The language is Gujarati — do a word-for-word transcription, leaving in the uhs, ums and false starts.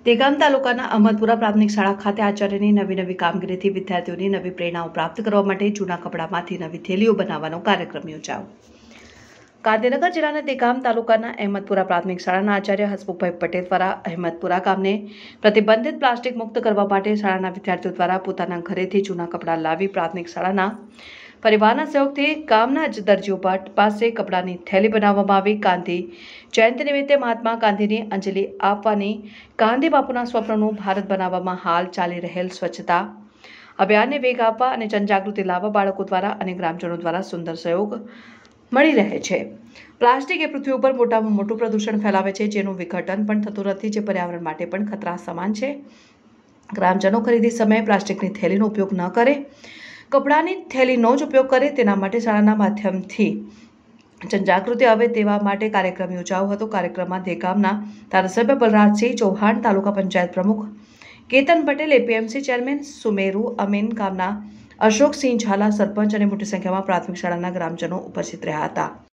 દેગામ તાલુકાના અહમદપુરા પ્રાથમિક શાળા ખાતે આચાર્યની નવી નવી કામગીરીથી વિદ્યાર્થીઓની નવી પ્રેરણાઓ પ્રાપ્ત કરવા માટે જૂના કપડામાંથી નવી થેલીઓ બનાવવાનો કાર્યક્રમ યોજાયો। ગાંધીનગર જિલ્લાના દેગામ તાલુકાના અહમદપુરા પ્રાથમિક શાળાના આચાર્ય હસમુખભાઈ પટેલ દ્વારા અહમદપુરા ગામને પ્રતિબંધિત પ્લાસ્ટિક મુક્ત કરવા માટે શાળાના વિદ્યાર્થીઓ દ્વારા પોતાના ઘરેથી જૂના કપડાં લાવી પ્રાથમિક શાળાના પરિવારના સહયોગથી ગામના જ દરજીઓ ભટ્ટ પાસે કપડાની થેલી બનાવવામાં આવી। ગાંધી જયંતિ નિમિત્તે મહાત્મા ગાંધીની અંજલિ આપવાની ગાંધી બાપુના સ્વપ્નનું ભારત બનાવવામાં હાલ ચાલી રહેલ સ્વચ્છતા અભિયાનને વેગ આપવા અને જનજાગૃતિ લાવવા બાળકો દ્વારા અને ગ્રામજનો દ્વારા સુંદર સહયોગ મળી રહે છે। પ્લાસ્ટિક એ પૃથ્વી ઉપર મોટામાં મોટું પ્રદૂષણ ફેલાવે છે, જેનું વિઘટન પણ થતું નથી, જે પર્યાવરણ માટે પણ ખતરા સમાન છે। ગ્રામજનો ખરીદી સમયે પ્લાસ્ટિકની થેલીનો ઉપયોગ ન કરે, કપડાની થેલીનો જ ઉપયોગ કરે, તેના માટે શાળાના માધ્યમથી જનજાગૃતિ આવે તેવા માટે કાર્યક્રમ યોજાયો હતો। કાર્યક્રમમાં દેગામના ધારાસભ્ય બલરાજસિંહ ચૌહાણ, તાલુકા પંચાયત પ્રમુખ કેતન પટેલ, એપીએમસી ચેરમેન સુમેરુ અમીન, ગામના અશોકસિંહ ઝાલા, સરપંચ અને મોટી સંખ્યામાં પ્રાથમિક શાળાના ગ્રામજનો ઉપસ્થિત રહ્યા હતા।